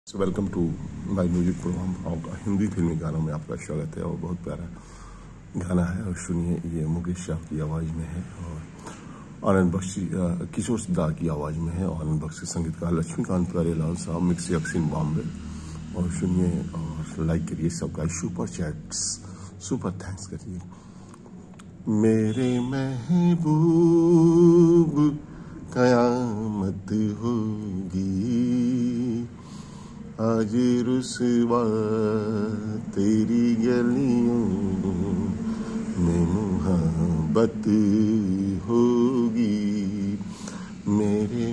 Welcome to my music program और हिंदी फिल्मी गानों में आपका स्वागत है। और बहुत प्यारा गाना है और सुनिए, ये मुकेश शाह की आवाज़ में है और आनंद बख्शी किशोर दा की आवाज़ में है और आनंद बख्शी संगीतकार लक्ष्मीकांत प्यारेलाल साहब, मिक्सी अक्सिन बॉम्बे। और सुनिए और लाइक करिए, सबका सुपर चैट्स सुपर थैंक्स करिए। मेरे महबूब कयामत होगी, आज रुसवा तेरी गलियों में मोहब्बत होगी। मेरे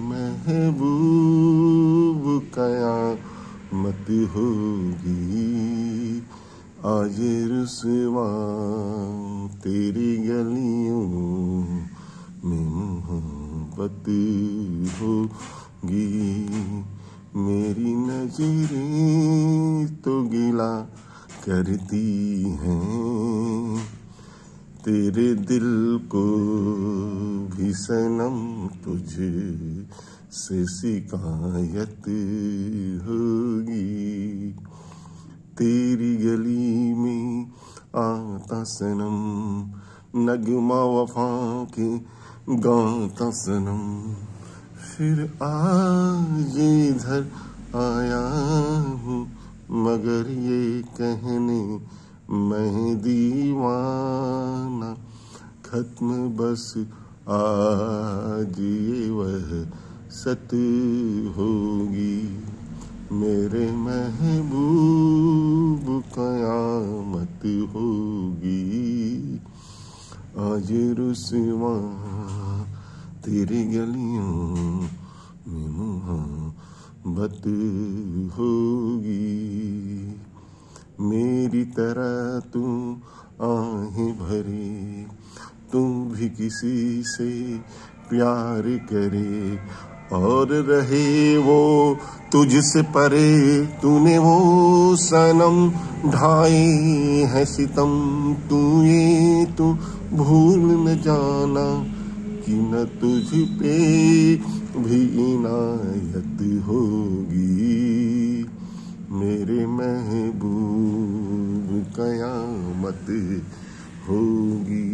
महबूब कयामत होगी, आज रुसवा तेरी गलियों में मोहब्बत होगी। मेरी नजरें तो गिला करती हैं, तेरे दिल को भी सनम तुझ से शिकायत होगी। तेरी गली में आता सनम, नगमा वफा के गाता सनम, फिर आज इधर आया हूँ मगर ये कहने मैं दीवाना, खत्म बस आज ये वह सत होगी। मेरे महबूब कयामत होगी, आज रुसवा तेरी गलियों में मोहब्बत होगी। मेरी तरह तू आहें भरे, तू भी किसी से प्यार करे और रहे वो तुझसे परे। तूने वो सनम ढाए है सितम, तू भूल न जाना कि न तुझ पे भी इनायत होगी। मेरे महबूब कयामत होगी,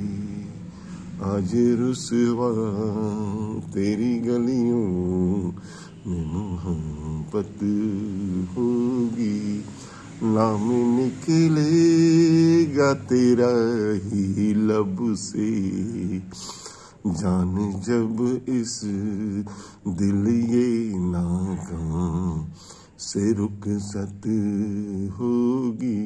आज रुसवा तेरी गलियों में मोहब्बत होगी। नाम निकलेगा तेरा ही लब से, जान जब इस दिल ये नाकाम से रुखसत होगी।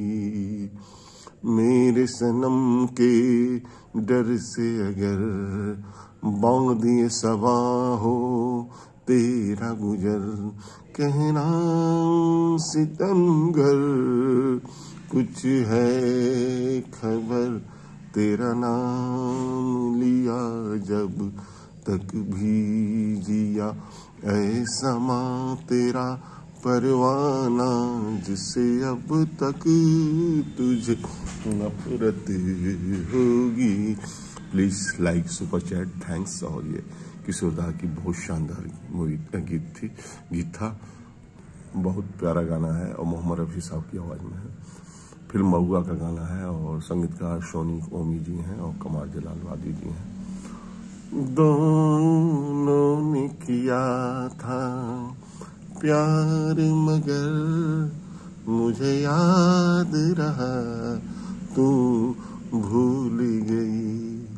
मेरे सनम के डर से अगर बांधिए सबा हो तेरा गुजर, कहना सितमगर कुछ है खबर, तेरा नाम लिया जब तक भी जिया, ऐसा माँ तेरा परवाना जिससे अब तक तुझे नफरत होगी। Please like, super chat, thanks. और ये किशोर दा की बहुत शानदार गीत था, बहुत प्यारा गाना है और मोहम्मद रफी साहब की आवाज़ में है। फिल्म महुआ का गाना है और संगीतकार सोनी ओमी जी हैं और कमार जलाल वादी जी हैं। दोनों ने किया था प्यार मगर मुझे याद रहा तू भूल गई।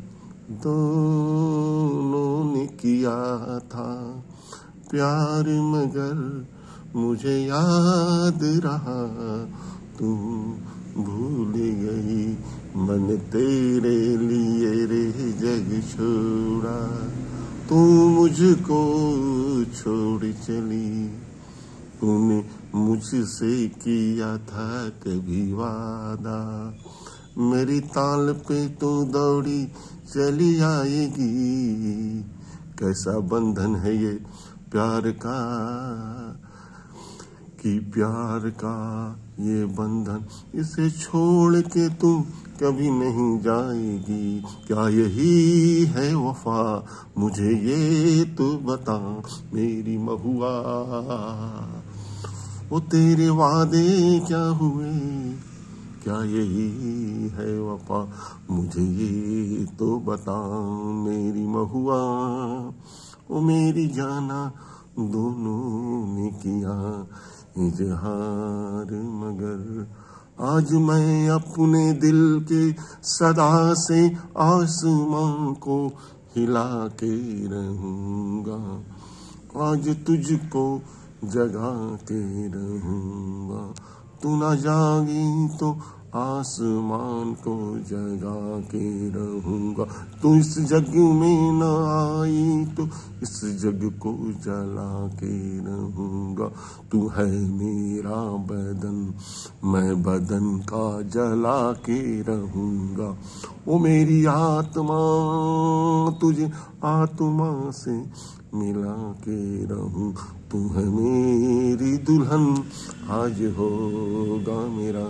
दोनों ने किया था प्यार मगर मुझे याद रहा तू भूल गई। मन तेरे लिए रे जग छोड़ा, तू मुझको छोड़ चली। तूने मुझसे किया था कभी वादा, मेरी ताल पे तू दौड़ी चली आएगी। कैसा बंधन है ये प्यार का, कि प्यार का ये बंधन, इसे छोड़ के तुम कभी नहीं जाएगी। क्या यही है वफा, मुझे ये तो बता मेरी महुआ। वो तेरे वादे क्या हुए, क्या यही है वफा, मुझे ये तो बता मेरी महुआ। ओ मेरी जाना दोनों ने किया इजहार, मगर आज मैं अपने दिल के सदा से आसमां को हिला के रहूंगा, आज तुझको जगा के रहूंगा। तू न जागी तो आसमान को जगा के रहूंगा, तू इस जग में न आई तो इस जग को जला के रहूंगा। तू है मेरा बदन, मैं बदन का जला के रहूंगा। ओ मेरी आत्मा तुझे आत्मा से मिला के रहूं, तू है मेरी दुल्हन आज होगा मेरा,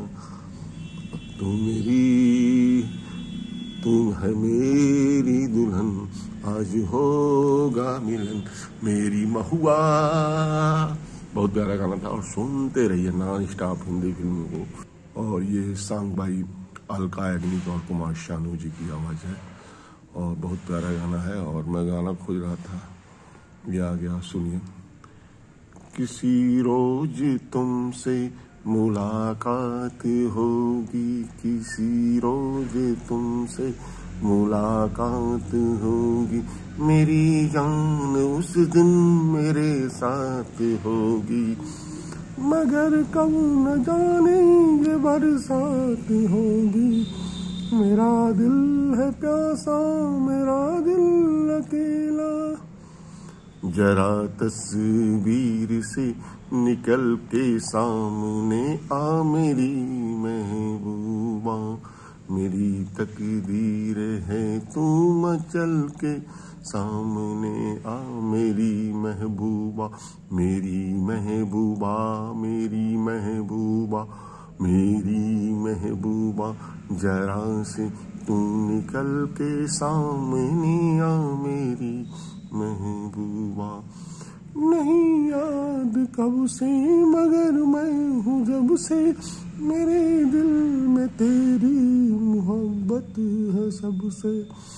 तू है मेरी दुल्हन आज होगा मिलन, मेरी महुआ। बहुत प्यारा गाना था और सुनते रहिए नॉन स्टॉप हिंदी फिल्मों को। और ये सॉन्ग भाई अलका याग्निक और कुमार शानू जी की आवाज़ है और बहुत प्यारा गाना है। और मैं गाना खोज रहा था, ये आ गया, सुनिए। किसी रोज तुमसे मुलाकात होगी, किसी रोज तुमसे मुलाकात होगी, मेरी जान उस दिन मेरे साथ होगी, मगर कब न जाने ये बरसात होगी। मेरा दिल है प्यासा, मेरा दिल अकेला, जरा तस्वीर से निकल के सामने आ मेरी महबूबा, मेरी तकदीर है तू मचल के सामने आ मेरी महबूबा, मेरी महबूबा, मेरी महबूबा, मेरी महबूबा, जरा से तू निकल के सामने आ मेरी महबूबा। नहीं याद कब से मगर मैं हूँ जब से, मेरे दिल में तेरी मोहब्बत है सबसे।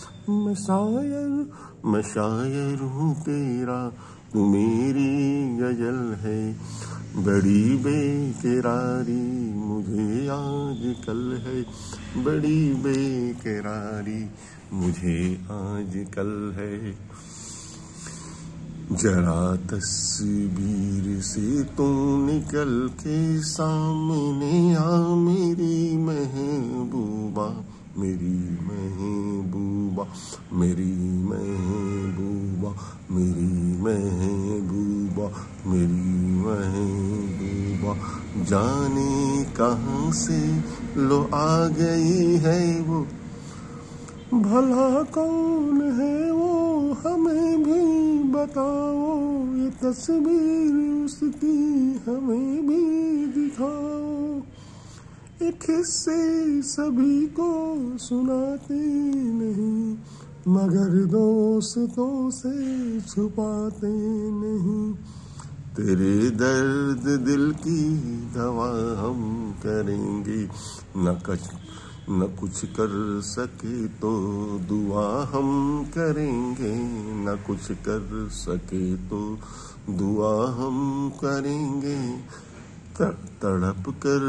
मैं शायर हूँ तेरा, तू मेरी गजल है, बड़ी बेकरारी मुझे आजकल है, बड़ी बेकरारी मुझे आजकल है। जरा तस्वीर से तू निकल के सामने आ मेरी महबूबा, मेरी महबूबा, मेरी महबूबा, मेरी महबूबा, मेरी महबूबा। जाने कहाँ से लो आ गई है वो, भला कौन है वो हमें भी बताओ, ये तस्वीर उसकी हमें भी दिखाओ। एक हिस्से सभी को सुनाते नहीं, मगर दोस्तों से छुपाते नहीं। तेरे दर्द दिल की दवा हम करेंगे, न कुछ कर सके तो दुआ हम करेंगे, न कुछ कर सके तो दुआ हम करेंगे। तड़प कर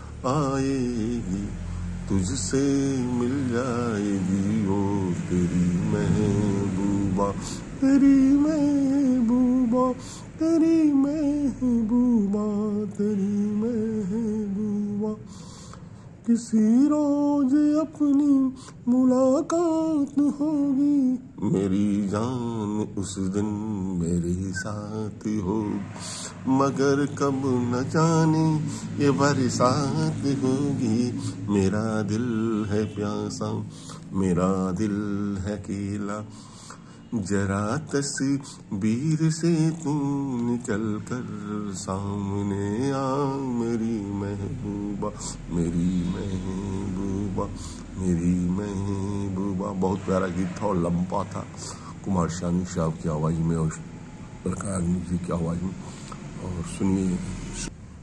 आएगी तुझसे मिल जाएगी ओ तेरी महबूबा, तेरी महबूबा, तेरी महबूबा, तेरी महबूबा। किसी रोज अपनी मुलाकात होगी, मेरी जान उस दिन मेरे साथ होगी, मगर कब न जाने ये बरसात होगी। मेरा दिल है प्यासा, मेरा दिल है अकेला, जरा तस्वीर से तू निकल कर सामने आ मेरी महबूबा, मेरी महबूबा, मेरी महबूबा। बहुत प्यारा गीत था और लंबा था, कुमार शानू साहब की आवाज़ में और अलका याग्निक जी की आवाज़ में। और सुनिए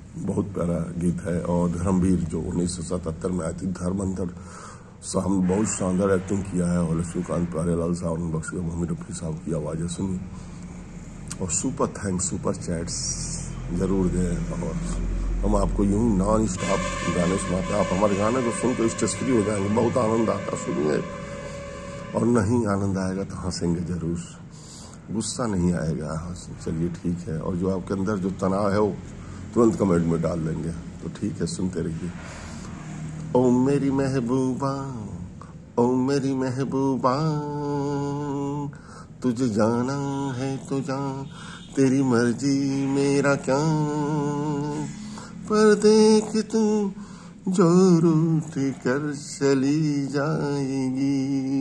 बहुत प्यारा गीत है। और धर्मवीर जो 1977 में आई थी, धर्मेंद्र साहब बहुत शानदार एक्टिंग किया है, और लक्ष्मीकांत प्यारेलाल साहब ने बख्शी, मोहम्मद रफी साहब की आवाज़ें सुनी। और सुपर थैंक्स, सुपर चैट्स जरूर दें। और हम आपको यूं नॉन स्टॉप गाने सुनाते हैं। आप हमारे गाने को सुन के स्ट्रेस फ्री हो जाएंगे, बहुत आनंद आता, सुनिए। और नहीं आनंद आएगा तो हंसेंगे जरूर, गुस्सा नहीं आएगा। चलिए ठीक है। और जो आपके अंदर जो तनाव है वो तुरंत कमेंट में डाल देंगे, तो ठीक है, सुनते रहिए। ओ मेरी महबूबा, ओ मेरी महबूबा, तुझे जाना है तो जा, तेरी मर्जी मेरा क्या, पर देख तू जो रूठ कर चली जाएगी,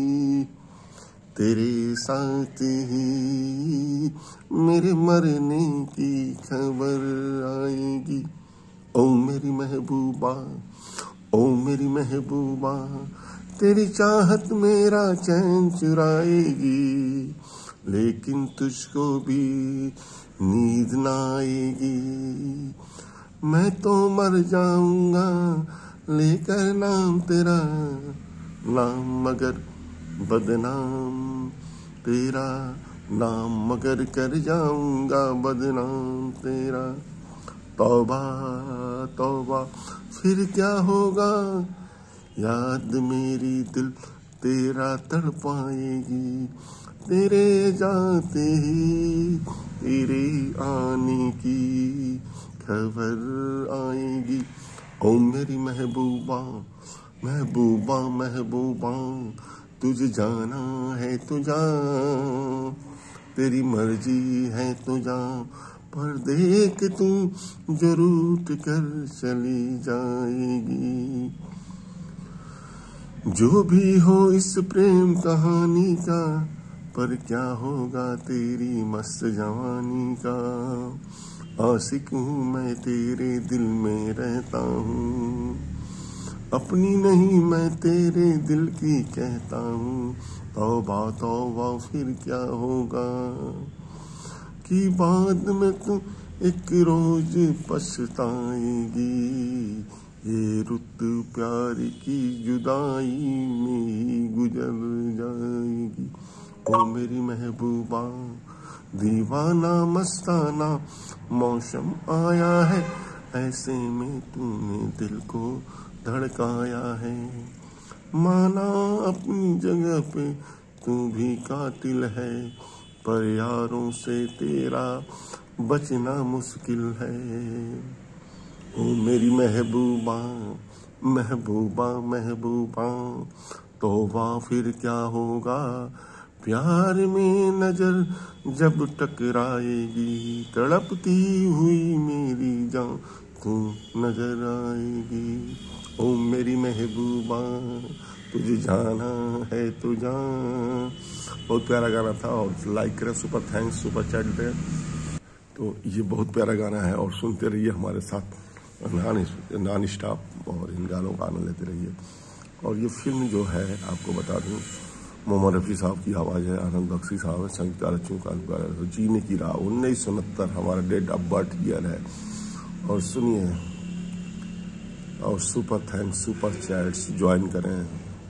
तेरे साथ ही मेरे मरने की खबर आएगी। ओ मेरी महबूबा, ओ मेरी महबूबा, तेरी चाहत मेरा चैन चुराएगी, लेकिन तुझको भी नींद ना आएगी। मैं तो मर जाऊंगा लेकर नाम तेरा, नाम मगर बदनाम तेरा, नाम मगर कर जाऊंगा बदनाम तेरा। तौबा तौबा फिर क्या होगा, याद मेरी दिल तेरा तड़पाएगी, तेरे जाते ही तेरे आने की खबर आएगी। ओ मेरी महबूबा, महबूबा महबूबा, तुझे जाना है तो जा, तेरी मर्जी है तो जा, पर देख तू जो रूठ कर चली जाएगी। जो भी हो इस प्रेम कहानी का, पर क्या होगा तेरी मस्त जवानी का। आशिक हूँ मैं तेरे दिल में रहता हूँ, अपनी नहीं मैं तेरे दिल की कहता हूँ। तौबा तौबा फिर क्या होगा, कि बाद में तू एक रोज पछताएगी, ये रुत प्यार की जुदाई में गुजर जाएगी। ओ मेरी महबूबा, दीवाना मस्ताना मौसम आया है, ऐसे में तूने दिल को धड़काया है। माना अपनी जगह पे तू भी कातिल है, पर यारों से तेरा बचना मुश्किल है। ओ मेरी महबूबा, महबूबा महबूबा, तौबा फिर क्या होगा, प्यार में नजर जब टकराएगी, तड़पती हुई मेरी जान तू नजर आएगी। ओ मेरी महबूबा, तुझे जाना है तो जा। बहुत प्यारा गाना था, और लाइक करें, सुपर थैंक्स, सुपर चैट दें। तो ये बहुत प्यारा गाना है, और सुनते रहिए हमारे साथ नॉन स्टॉप, और इन गानों का आनंद लेते रहिए। और ये फिल्म जो है आपको बता दूं, मोहम्मद रफी साहब की आवाज़ है, आनंद बख्शी साहब है, संगीतकार लक्ष्मीकांत, जीने की राह, 1969 हमारा डेट ऑफ बर्थ ईयर है। और सुनिए, और super thanks, super chats join करें।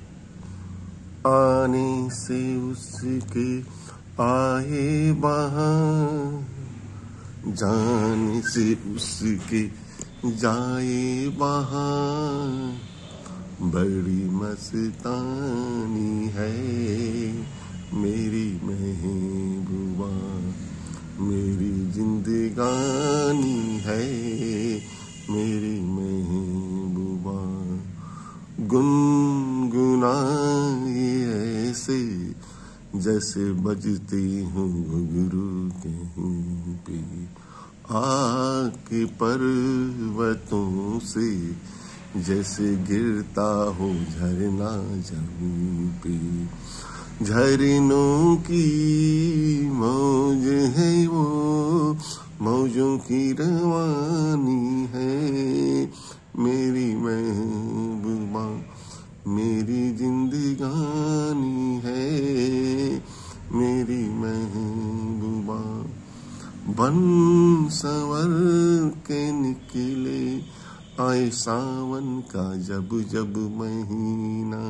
आने से उसके आए वहाँ, जाने से उसके जाए वहाँ, बड़ी मस्तानी है मेरी महबूबा, मेरी जिंदगानी है मेरी महबूबा। गुनगुनाए ऐसे जैसे बजती हूँ घुंघरू कहीं पे, आके पर्वतों से जैसे गिरता हो झरना जमीन पे। झरनों की मौज है वो, मौजों की रवानी है मेरी महबूबा, मेरी जिंदगानी है मेरी महबूबा। बन संवर के खिले, आए सावन का जब जब महीना।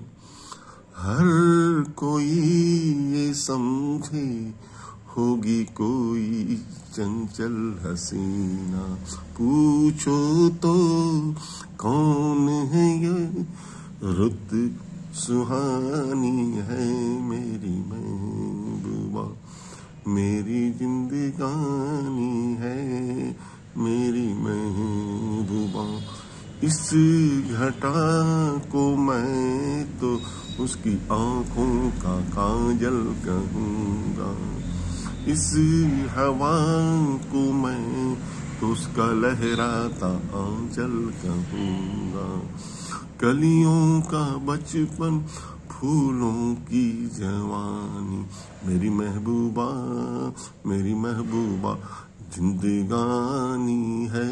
हर कोई ये समझे होगी कोई चंचल हसीना। पूछो तो कौन है ये रुत सुहानी है मेरी महबूबा, मेरी जिंदगानी है मेरी महबूबा। इस घटा को मैं तो उसकी आंखों का काजल कहूँगा, इस हवा को मैं तो उसका लहराता आंचल कहूँगा। कलियों का बचपन, फूलों की जवानी, मेरी महबूबा मेरी महबूबा जिंदगानी है।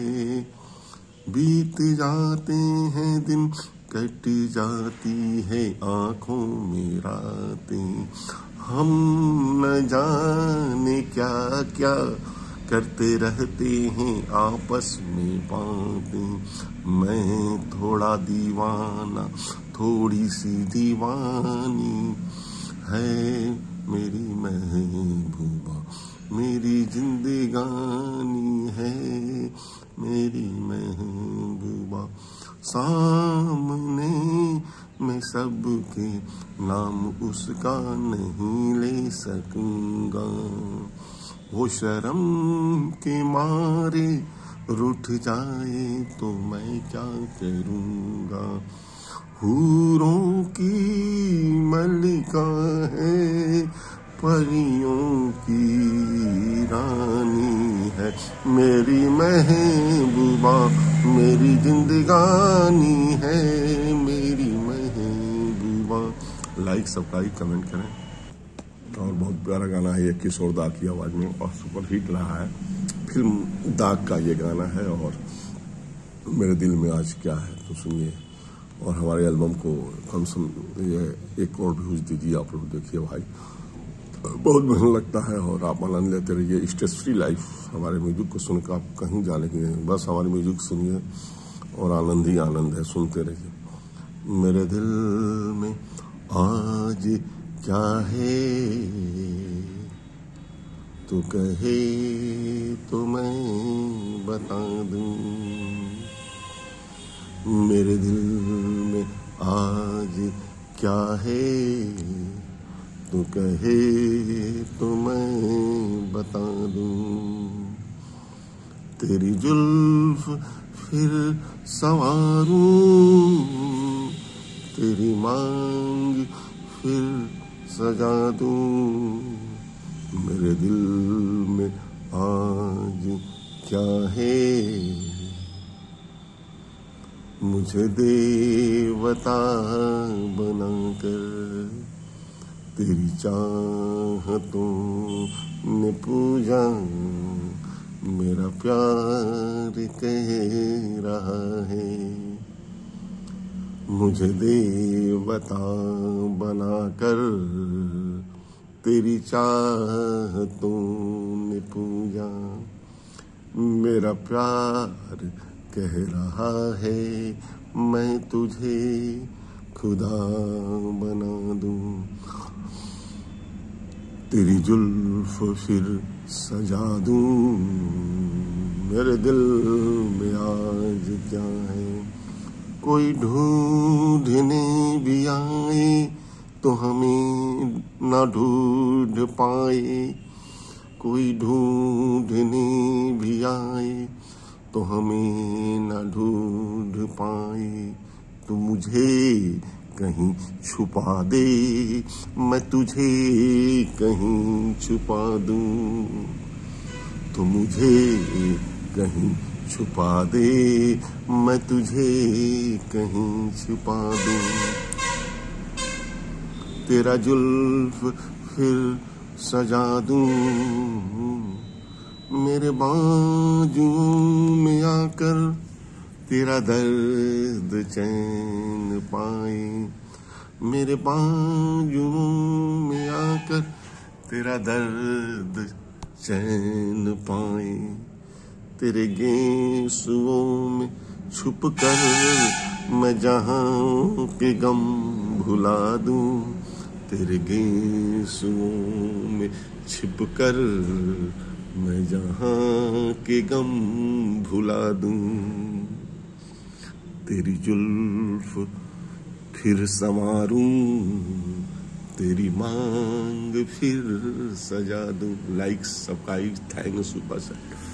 बीत जाते हैं दिन, कट जाती है आँखों में रातें, हम न जाने क्या क्या करते रहते हैं आपस में बातें। मैं थोड़ा दीवाना, थोड़ी सी दीवानी है मेरी महबूबा, मेरी जिंदगानी है मेरी महबूबा। सामने मैं सबके नाम उसका नहीं ले सकूंगा, वो शर्म के मारे रूठ जाए तो मैं क्या करूंगा। हूरों की मलिका है, परियों की रानी है मेरी महबूबा, मेरी जिंदगानी है मेरी महबूबा। लाइक सब्सक्राइब कमेंट करें। और बहुत प्यारा गाना है ये, किशोर दा की आवाज़ में और सुपर हिट रहा है। फिल्म दाग का ये गाना है और मेरे दिल में आज क्या है तो सुनिए। और हमारे एल्बम को कम से कम ये 1 करोड़ व्यूज दीजिए आप लोग, देखिए भाई बहुत मन लगता है और आप आनंद लेते रहिए। स्ट्रेस फ्री लाइफ, हमारे म्यूजिक को सुनकर आप कहीं जाने की नहीं, बस हमारे म्यूजिक सुनिए और आनंद ही आनंद है, सुनते रहिए। मेरे दिल में आज क्या है तू कहे तो मैं बता दूं, मेरे दिल में आज क्या है तू कहे तो मैं बता दूं। तेरी जुल्फ फिर संवारूं, तेरी मांग फिर सजा दूं, मेरे दिल में आज क्या है मुझे देवता बनाकर तेरी चाहतों ने पूजा, मेरा प्यार कह रहा है मुझे देवता बनाकर तेरी चाहतों ने पूजा, मेरा प्यार कह रहा है मैं तुझे खुदा बना दूं। तेरी जुल्फ फिर सजा दूं, मेरे दिल में आज क्या है। कोई ढूंढने भी आए तो हमें न ढूंढ पाए, कोई ढूंढने भी आए तो हमें न ढूंढ पाए। तो मुझे कहीं छुपा दे, मैं तुझे कहीं छुपा दूं, तो मुझे कहीं छुपा दे, मैं तुझे कहीं छुपा दूं। तेरा जुल्फ फिर सजा दूं, मेरे बाजुओं में आकर तेरा दर्द चैन पाए, मेरे बाजुओं में आकर तेरा दर्द चैन पाए। तेरे गेंसुओं में छुप कर मैं जहां के गम भुला दूं, तेरे गेंसुओं में छिप कर मैं जहां के गम भुला दूं, तेरी जुल्फ फिर संवारूं, तेरी मांग फिर सजा दूं। लाइक्स सबका थैंक यू सुपर सर।